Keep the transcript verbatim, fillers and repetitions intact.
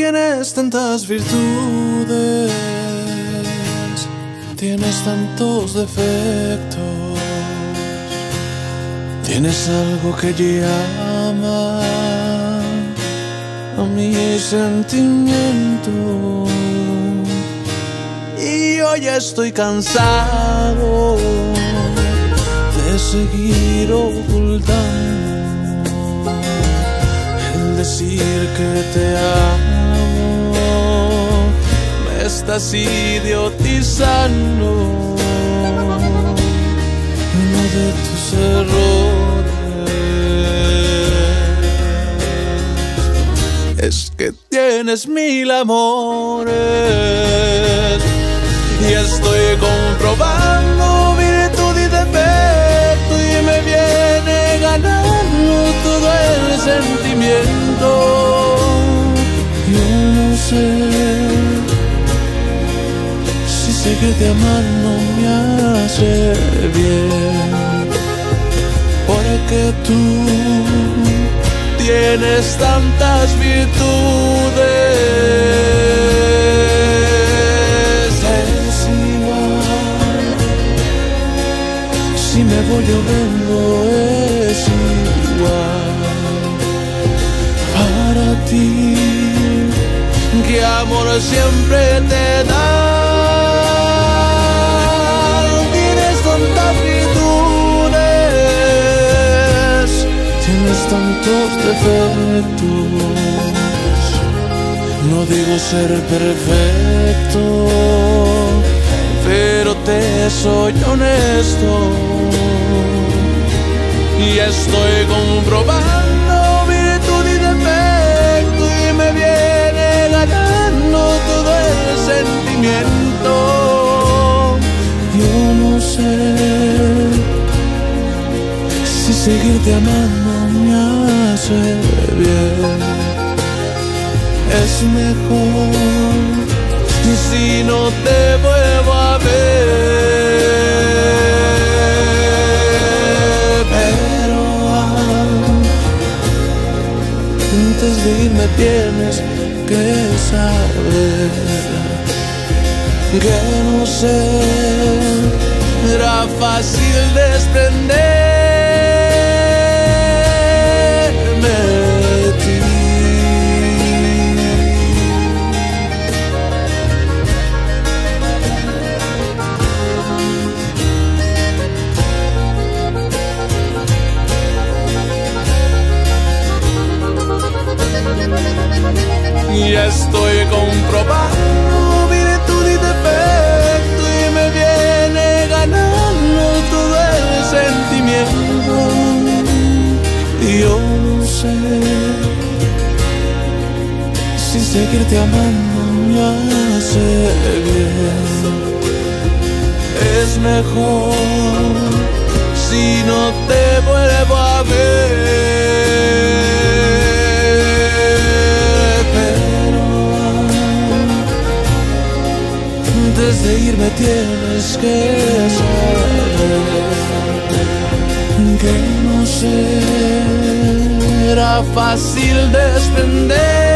Tienes tantas virtudes, tienes tantos defectos, tienes algo que llama a mi sentimiento. Y hoy estoy cansado de seguir ocultando el decir que te amo. Me estás idiotizando, uno de tus errores es que tienes mil amores. Y estoy comprobando virtud y defecto, y me viene ganando todo el sentimiento. Yo no sé si seguirte amando me hace bien, porque tú tienes tantas virtudes. Si me voy llorando es igual para ti. ¿Qué amor siempre te dan? Tienes tantas virtudes, tienes tantos defectos. No digo ser perfecto, pero te soy honesto. Y estoy comprobando virtud y defecto, y me viene ganando todo el sentimiento. Yo no sé si seguirte amando me hace bien. Es mejor si no te vuelvo a ver, pero antes de irme tienes que saber que no será fácil desprenderme de ti. Y estoy comprobando virtud y defecto, y me viene ganando todo el sentimiento. Y yo no sé si seguirte amando me hace bien. Es mejor si no te vuelvo a ver. Antes de irme tienes que saber que no será fácil desprender.